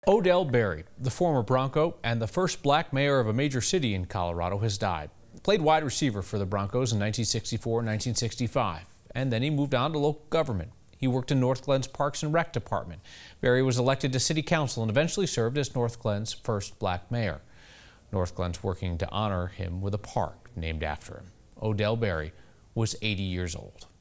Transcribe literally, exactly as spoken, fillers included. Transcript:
Odell Barry, the former Bronco and the first black mayor of a major city in Colorado, has died. He played wide receiver for the Broncos in nineteen sixty-four and nineteen sixty-five, and then he moved on to local government. He worked in Northglenn's Parks and Rec department. Barry was elected to city council and eventually served as Northglenn's first black mayor. Northglenn's working to honor him with a park named after him. Odell Barry was eighty years old.